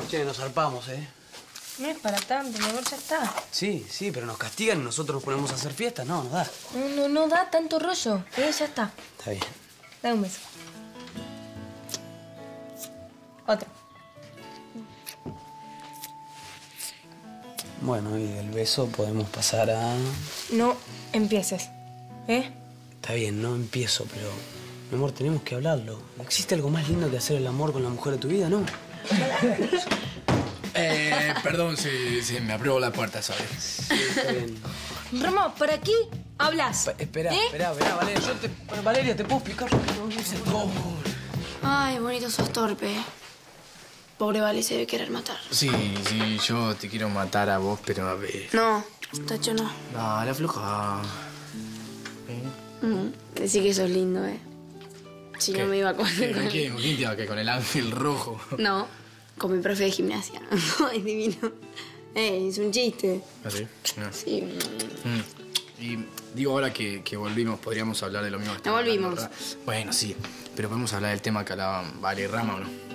Che, nos zarpamos, No es para tanto, mi amor, ya está. Sí, pero nos castigan y nosotros nos ponemos a hacer fiestas. No, nos da. No da tanto rollo. Ya está. Está bien. Dame un beso. Otro. Bueno, y del beso podemos pasar a... No empieces. Está bien, no empiezo, pero... Mi amor, tenemos que hablarlo. ¿Existe algo más lindo que hacer el amor con la mujer de tu vida, no? Perdón si me abrió la puerta, ¿sabes? Sí, está bien. Romo, ¿por aquí hablas? Espera, Valeria. Valeria, ¿te puedo explicar? Ay, bonito, sos torpe. Pobre Vale se debe querer matar. Sí, yo te quiero matar a vos, pero a ver... No, Tacho, no. Dale, afloja. Decí que sos lindo, Si ¿Qué? no me iba con... ¿Con quién? ¿Con quién te iba? ¿Qué? ¿Con el ángel rojo? No, con mi profe de gimnasia. Ay, divino. Es un chiste. ¿Ah, sí? No. Sí. Y digo, ahora que volvimos, podríamos hablar de lo mismo. No volvimos. Bueno, sí, pero podemos hablar del tema que hablaban Vale y Rama, ¿o no?